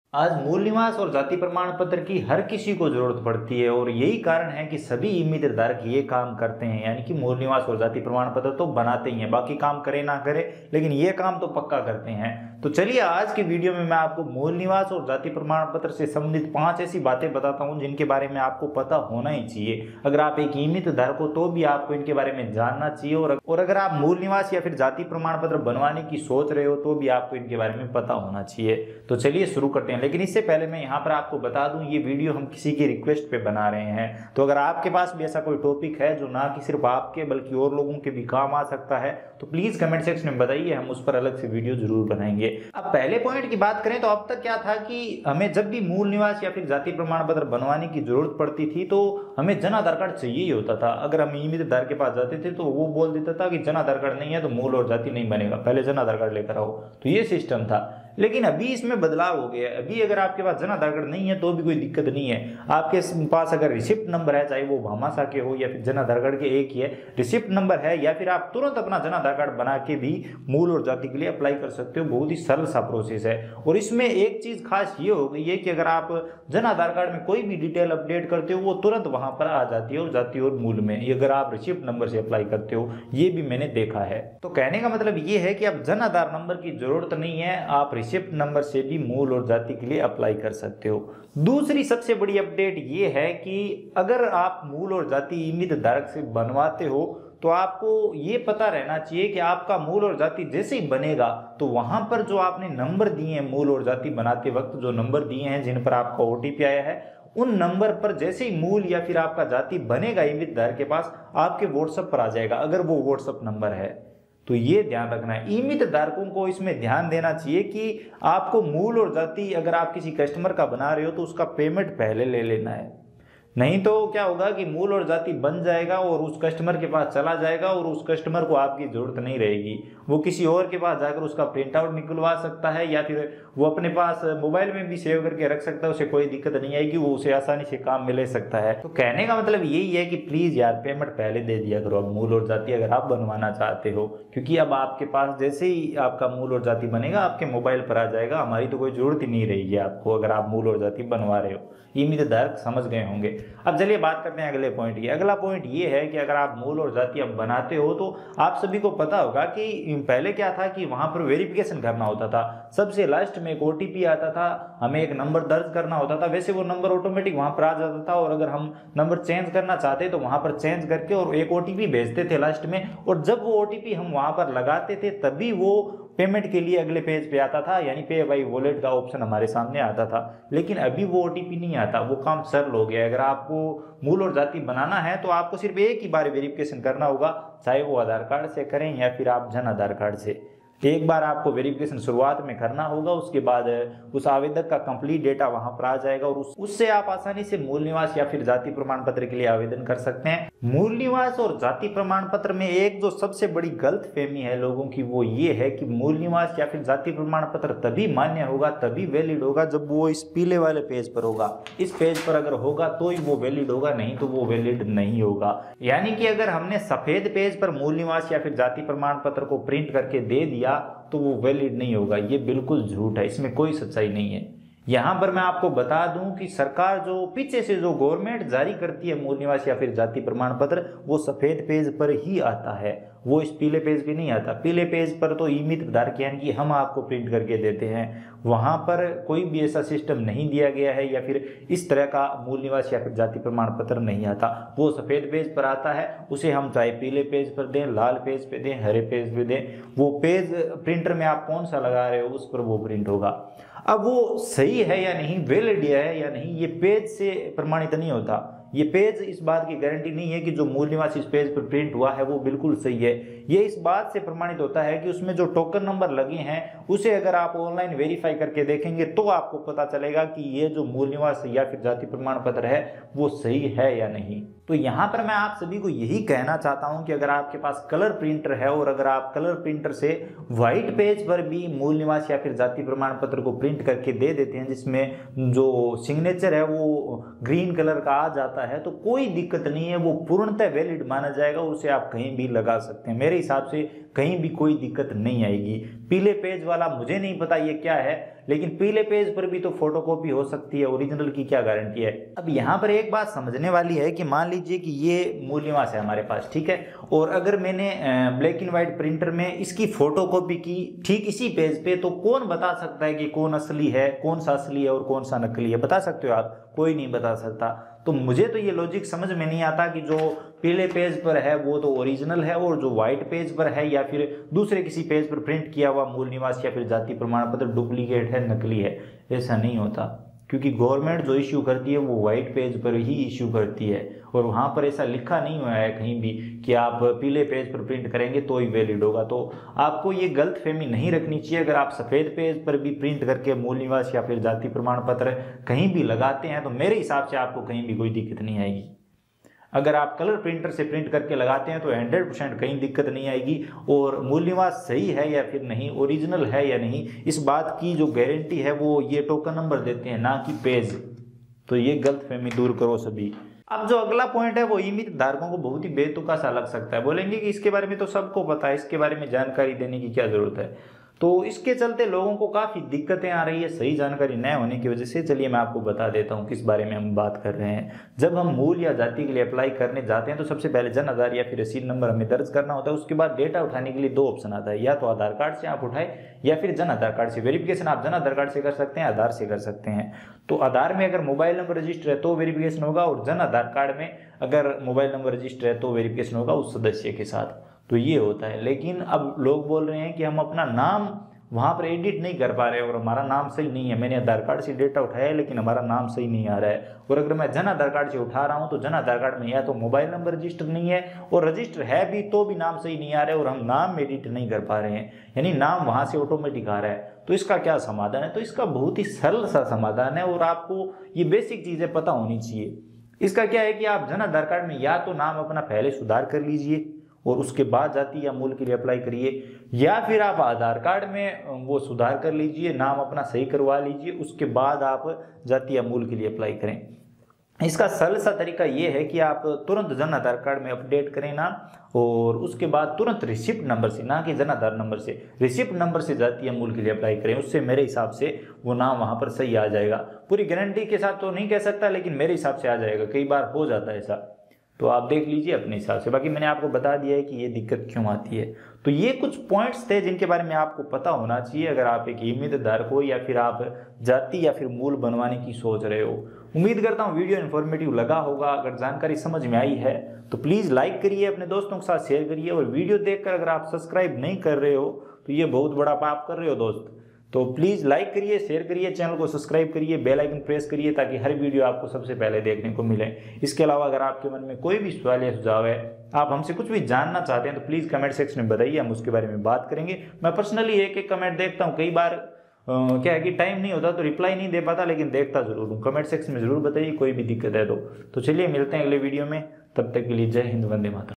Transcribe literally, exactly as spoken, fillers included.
आज मूल निवास और जाति प्रमाण पत्र की हर किसी को जरूरत पड़ती है और यही कारण है कि सभी ई निर्धारक ये काम करते हैं, यानी कि मूल निवास और जाति प्रमाण पत्र तो बनाते ही हैं, बाकी काम करे ना करे लेकिन ये काम तो पक्का करते हैं। तो चलिए आज की वीडियो में मैं आपको मूल निवास और जाति प्रमाण पत्र से संबंधित पांच ऐसी बातें बताता हूं जिनके बारे में आपको पता होना ही चाहिए। अगर आप एक ई निर्धारक हो तो भी आपको इनके बारे में जानना चाहिए और, और अगर आप मूल निवास या फिर जाति प्रमाण पत्र बनवाने की सोच रहे हो तो भी आपको इनके बारे में पता होना चाहिए। तो चलिए शुरू करते हैं। लेकिन इससे पहले मैं यहाँ पर आपको बता दूं, ये वीडियो हम किसी की रिक्वेस्ट पे बना रहे हैं, तो अगर आपके पास भी ऐसा कोई टॉपिक है जो ना कि सिर्फ आपके बल्कि और लोगों के भी काम आ सकता है तो प्लीज कमेंट सेक्शन में बताइए, हम उस पर अलग से वीडियो जरूर बनाएंगे। अब पहले पॉइंट की बात करें तो अब तक क्या था कि हमें जब भी मूल निवास या फिर जाति प्रमाण पत्र बनवाने की जरूरत पड़ती थी तो हमें जन आधार कार्ड चाहिए ही होता था। अगर हम ई निर्धारक के पास जाते थे तो वो बोल देता था कि जन आधार कार्ड नहीं है तो मूल और जाति नहीं बनेगा, पहले जन आधार कार्ड लेकर आओ। तो ये सिस्टम था। लेकिन अभी इसमें बदलाव हो गया है। अभी अगर आपके पास जन आधार कार्ड नहीं है तो भी कोई दिक्कत नहीं है। आपके पास अगर रिसिप्ट नंबर है, चाहे वो भामाशाह के हो या फिर जन आधार कार्ड के एक ही है, रिसिप्ट नंबर है या फिर आप तुरंत अपना जन आधार कार्ड बना के भी मूल और जाति के लिए अप्लाई कर सकते हो। बहुत ही सरल सा प्रोसेस है। और इसमें एक चीज खास ये हो गई है कि अगर आप जन आधार कार्ड में कोई भी डिटेल अपडेट करते हो वो तुरंत वहां पर आ जाती है और जाति और मूल में, ये अगर आप रिसिप्ट नंबर से अप्लाई करते हो, ये भी मैंने देखा है। तो कहने का मतलब ये है कि अब जन आधार नंबर की जरूरत नहीं है, आप रिसिप्ट नंबर से भी मूल और जाति के लिए अप्लाई कर सकते हो। दूसरी सबसे बड़ी अपडेट ये है कि अगर आप मूल और जाति ई निर्धारक से बनवाते हो तो आपको ये पता रहना चाहिए कि आपका मूल और जाति जैसे ही बनेगा तो वहां पर जो आपने नंबर दिए हैं मूल और जाति बनाते वक्त, जो नंबर दिए हैं जिन पर आपका ओटीपी आया है, उन नंबर पर जैसे ही मूल या फिर आपका जाति बनेगा ई निर्धारक के पास, आपके व्हाट्सएप पर आ जाएगा अगर वो व्हाट्सएप नंबर है। तो ये ध्यान रखना है। ई निर्धारकों को इसमें ध्यान देना चाहिए कि आपको मूल और जाति अगर आप किसी कस्टमर का बना रहे हो तो उसका पेमेंट पहले ले लेना है, नहीं तो क्या होगा कि मूल और जाति बन जाएगा और उस कस्टमर के पास चला जाएगा और उस कस्टमर को आपकी जरूरत नहीं रहेगी। वो किसी और के पास जाकर उसका प्रिंट आउट निकलवा सकता है या फिर वो अपने पास मोबाइल में भी सेव करके रख सकता है, उसे कोई दिक्कत नहीं आएगी, वो उसे आसानी से काम में ले सकता है। तो कहने का मतलब यही है कि प्लीज यार पेमेंट पहले दे दिया करो अब मूल और जाति अगर आप बनवाना चाहते हो, क्योंकि अब आपके पास जैसे ही आपका मूल और जाति बनेगा आपके मोबाइल पर आ जाएगा। हमारी तो कोई जरूरत ही नहीं रहेगी आपको अगर आप मूल और जाति बनवा रहे हो। ई निर्धारक समझ गए होंगे। अब चलिए बात करते हैं अगले पॉइंट की। अगला पॉइंट ये है कि अगर आप मूल और जाति अब बनाते हो तो आप सभी को पता होगा कि पहले क्या था कि वहां पर वेरिफिकेशन करना होता था। सबसे लास्ट में एक ओटीपी आता था, हमें एक नंबर दर्ज करना होता था, वैसे वो नंबर ऑटोमेटिक वहां पर आ जाता था और अगर हम नंबर चेंज करना चाहते तो वहां पर चेंज करके और एक ओटीपी भेजते थे लास्ट में, और जब वो ओटीपी हम वहां पर लगाते थे तभी वो पेमेंट के लिए अगले पेज पे आता था, यानी पे बाई वॉलेट का ऑप्शन हमारे सामने आता था। लेकिन अभी वो ओटीपी नहीं आता, वो काम सरल हो गया है। अगर आपको मूल और जाति बनाना है तो आपको सिर्फ एक ही बार वेरिफिकेशन करना होगा, चाहे वो आधार कार्ड से करें या फिर आप जन आधार कार्ड से। एक बार आपको वेरिफिकेशन शुरुआत में करना होगा, उसके बाद उस आवेदक का कंप्लीट डेटा वहां पर आ जाएगा और उस, उससे आप आसानी से मूल निवास या फिर जाति प्रमाण पत्र के लिए आवेदन कर सकते हैं। मूल निवास और जाति प्रमाण पत्र में एक जो सबसे बड़ी गलतफहमी है लोगों की वो ये है कि मूल निवास या फिर जाति प्रमाण पत्र तभी मान्य होगा, तभी वैलिड होगा जब वो इस पीले वाले पेज पर होगा। इस पेज पर अगर होगा तो ही वो वैलिड होगा, नहीं तो वो वैलिड नहीं होगा। यानी कि अगर हमने सफेद पेज पर मूल निवास या फिर जाति प्रमाण पत्र को प्रिंट करके दे दिया तो वो वैलिड नहीं होगा। ये बिल्कुल झूठ है, इसमें कोई सच्चाई नहीं है। यहाँ पर मैं आपको बता दूं कि सरकार जो पीछे से जो गवर्नमेंट जारी करती है मूल निवास या फिर जाति प्रमाण पत्र, वो सफेद पेज पर ही आता है, वो इस पीले पेज पे नहीं आता। पीले पेज पर तो ई निर्धारक यानी कि हम आपको प्रिंट करके देते हैं, वहां पर कोई भी ऐसा सिस्टम नहीं दिया गया है या फिर इस तरह का मूल निवास या फिर जाति प्रमाण पत्र नहीं आता। वो सफेद पेज पर आता है, उसे हम चाहे पीले पेज पर दें, लाल पेज पे दें, हरे पेज पे दें, वो पेज प्रिंटर में आप कौन सा लगा रहे हो उस पर वो प्रिंट होगा। अब वो सही है या नहीं, वैलिड है या नहीं, ये पेज से प्रमाणित नहीं होता। ये पेज इस बात की गारंटी नहीं है कि जो मूल निवास इस पेज पर प्रिंट हुआ है वो बिल्कुल सही है। ये इस बात से प्रमाणित होता है कि उसमें जो टोकन नंबर लगे हैं उसे अगर आप ऑनलाइन वेरीफाई करके देखेंगे तो आपको पता चलेगा कि ये जो मूल निवास या फिर जाति प्रमाण पत्र है वो सही है या नहीं। तो यहाँ पर मैं आप सभी को यही कहना चाहता हूँ कि अगर आपके पास कलर प्रिंटर है और अगर आप कलर प्रिंटर से व्हाइट पेज पर भी मूल निवास या फिर जाति प्रमाण पत्र को प्रिंट करके दे देते हैं, जिसमें जो सिग्नेचर है वो ग्रीन कलर का आ जाता आता है तो कोई दिक्कत नहीं है, वो पूर्णतः वैलिड माना जाएगा, उसे आप कहीं भी लगा सकते हैं। मेरे हिसाब से कहीं भी कोई दिक्कत नहीं आएगी। पीले पेज वाला मुझे नहीं पता ये क्या है, लेकिन पीले पेज पर भी तो फोटोकॉपी हो सकती है, ओरिजिनल की क्या गारंटी है। अब यहाँ पर एक बात समझने वाली है कि मान लीजिए कि ये मूल निवास है हमारे पास, ठीक है, और अगर मैंने ब्लैक एंड व्हाइट प्रिंटर में इसकी फोटोकॉपी की ठीक इसी पेज पे, तो कौन बता सकता है कि कौन असली है, कौन सा असली है और कौन सा नकली है? बता सकते हो आप? कोई नहीं बता सकता। तो मुझे तो ये लॉजिक समझ में नहीं आता कि जो पीले पेज पर है वो तो ओरिजिनल है और जो व्हाइट पेज पर है या फिर दूसरे किसी पेज पर प्रिंट किया हुआ मूल निवास या फिर जाति प्रमाण पत्र डुप्लीकेट है, नकली है। ऐसा नहीं होता, क्योंकि गवर्नमेंट जो इश्यू करती है वो व्हाइट पेज पर ही इश्यू करती है, और वहाँ पर ऐसा लिखा नहीं हुआ है कहीं भी कि आप पीले पेज पर प्रिंट करेंगे तो ही वैलिड होगा। तो आपको ये गलतफहमी नहीं रखनी चाहिए। अगर आप सफ़ेद पेज पर भी प्रिंट करके मूल निवास या फिर जाति प्रमाण पत्र कहीं भी लगाते हैं तो मेरे हिसाब से आपको कहीं भी कोई दिक्कत नहीं आएगी। अगर आप कलर प्रिंटर से प्रिंट करके लगाते हैं तो हंड्रेड परसेंट कहीं दिक्कत नहीं आएगी, और मूल निवास सही है या फिर नहीं, ओरिजिनल है या नहीं, इस बात की जो गारंटी है वो ये टोकन नंबर देते हैं, ना कि पेज। तो ये गलतफहमी दूर करो सभी। अब जो अगला पॉइंट है वो ईमित धारकों को बहुत ही बेतुका सा लग सकता है। बोलेंगे कि इसके बारे में तो सबको पता है, इसके बारे में जानकारी देने की क्या जरूरत है। तो इसके चलते लोगों को काफ़ी दिक्कतें आ रही है सही जानकारी न होने की वजह से। चलिए मैं आपको बता देता हूँ किस बारे में हम बात कर रहे हैं। जब हम मूल या जाति के लिए अप्लाई करने जाते हैं तो सबसे पहले जन आधार या फिर रसीद नंबर हमें दर्ज करना होता है। उसके बाद डेटा उठाने के लिए दो ऑप्शन आता है, या तो आधार कार्ड से आप उठाए या फिर जन आधार कार्ड से। वेरिफिकेशन आप जन आधार कार्ड से कर सकते हैं, आधार से कर सकते हैं। तो आधार में अगर मोबाइल नंबर रजिस्टर है तो वेरिफिकेशन होगा, और जन आधार कार्ड में अगर मोबाइल नंबर रजिस्टर है तो वेरिफिकेशन होगा उस सदस्य के साथ। तो ये होता है। लेकिन अब लोग बोल रहे हैं कि हम अपना नाम वहाँ पर एडिट नहीं कर पा रहे और हमारा नाम सही नहीं है। मैंने आधार कार्ड से डेटा उठाया है लेकिन हमारा नाम सही नहीं आ रहा है, और अगर मैं जन आधार कार्ड से उठा रहा हूँ तो जन आधार कार्ड में या तो मोबाइल नंबर रजिस्टर नहीं है, और रजिस्टर है भी तो भी नाम सही नहीं आ रहा है, और हम नाम एडिट नहीं कर पा रहे हैं, यानी नाम वहाँ से ऑटोमेटिक आ रहा है। तो इसका क्या समाधान है? तो इसका बहुत ही सरल सा समाधान है, और आपको ये बेसिक चीज़ें पता होनी चाहिए। इसका क्या है कि आप जन आधार कार्ड में या तो नाम अपना पहले सुधार कर लीजिए और उसके बाद जाति या मूल के लिए अप्लाई करिए, या फिर आप आधार कार्ड में वो सुधार कर लीजिए, नाम अपना सही करवा लीजिए, उसके बाद आप जाति या मूल के लिए अप्लाई करें। इसका सरल सा तरीका ये है कि आप तुरंत जन आधार कार्ड में अपडेट करें नाम, और उसके बाद तुरंत रिसिप्ट नंबर से, ना कि जन आधार नंबर से, रिसिप्ट नंबर से जाति या मूल के लिए अप्लाई करें। उससे मेरे हिसाब से वो नाम वहाँ पर सही आ जाएगा। पूरी गारंटी के साथ तो नहीं कह सकता, लेकिन मेरे हिसाब से आ जाएगा। कई बार हो जाता है ऐसा, तो आप देख लीजिए अपने हिसाब से। बाकी मैंने आपको बता दिया है कि ये दिक्कत क्यों आती है। तो ये कुछ पॉइंट्स थे जिनके बारे में आपको पता होना चाहिए अगर आप एक ईमित धारक हो या फिर आप जाति या फिर मूल बनवाने की सोच रहे हो। उम्मीद करता हूँ वीडियो इन्फॉर्मेटिव लगा होगा। अगर जानकारी समझ में आई है तो प्लीज़ लाइक करिए, अपने दोस्तों के साथ शेयर करिए, और वीडियो देखकर अगर आप सब्सक्राइब नहीं कर रहे हो तो ये बहुत बड़ा पाप कर रहे हो दोस्त। तो प्लीज़ लाइक करिए, शेयर करिए, चैनल को सब्सक्राइब करिए, बेल आइकन प्रेस करिए ताकि हर वीडियो आपको सबसे पहले देखने को मिले। इसके अलावा अगर आपके मन में कोई भी सवाल या सुझाव है, आप हमसे कुछ भी जानना चाहते हैं तो प्लीज़ कमेंट सेक्शन में बताइए, हम उसके बारे में बात करेंगे। मैं पर्सनली एक एक कमेंट देखता हूँ, कई बार आ, क्या है कि टाइम नहीं होता तो रिप्लाई नहीं दे पाता, लेकिन देखता जरूर हूँ। कमेंट सेक्शन में ज़रूर बताइए कोई भी दिक्कत है तो। तो चलिए मिलते हैं अगले वीडियो में, तब तक के लिए जय हिंद, वंदे मातरम।